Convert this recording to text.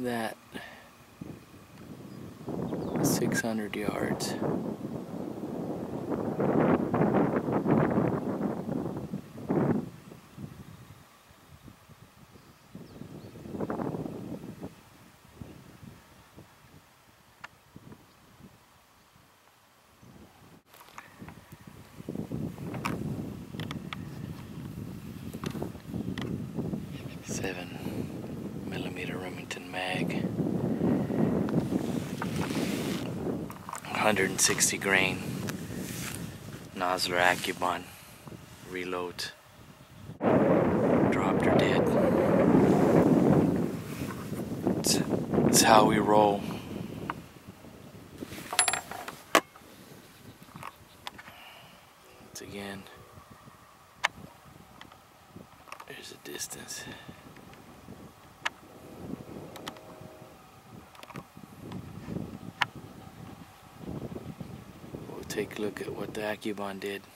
that 600 yards. Remington Mag, 160 grain Nosler Accubon reload. Dropped her dead. It's how we roll. Once again, there's a distance. Take a look at what the Accubon did.